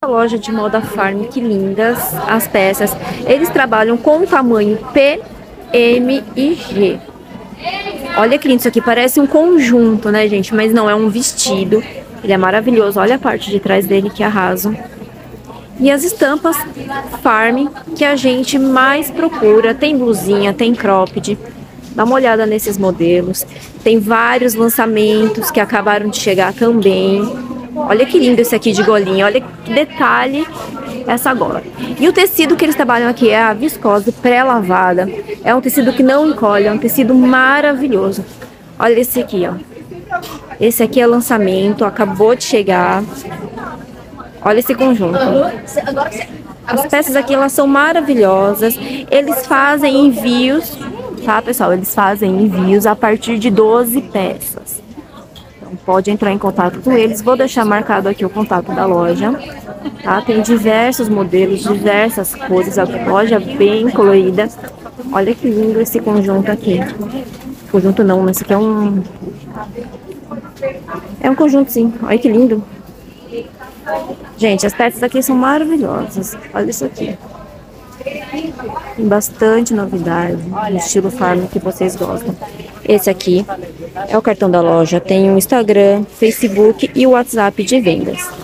Loja de moda Farm, que lindas as peças. Eles trabalham com o tamanho P, M e G. Olha que lindo, isso aqui parece um conjunto, né, gente? Mas não, é um vestido. Ele é maravilhoso, olha a parte de trás dele, que arraso. E as estampas Farm que a gente mais procura. Tem blusinha, tem cropped. Dá uma olhada nesses modelos. Tem vários lançamentos que acabaram de chegar também. Olha que lindo esse aqui de golinha. Olha que detalhe essa gola. E o tecido que eles trabalham aqui é a viscose pré-lavada. É um tecido que não encolhe, é um tecido maravilhoso. Olha esse aqui, ó. Esse aqui é lançamento, acabou de chegar. Olha esse conjunto. As peças aqui, elas são maravilhosas. Eles fazem envios, tá, pessoal? Eles fazem envios a partir de 12 peças. Então, pode entrar em contato com eles. Vou deixar marcado aqui o contato da loja, tá? Tem diversos modelos, diversas cores. A loja bem colorida. Olha que lindo esse conjunto aqui. Conjunto não, mas esse aqui é um... É um conjunto, sim. Olha que lindo. Gente, as peças aqui são maravilhosas. Olha isso aqui. Tem bastante novidade no estilo farm que vocês gostam. Esse aqui é o cartão da loja. Tem o Instagram, Facebook e o WhatsApp de vendas.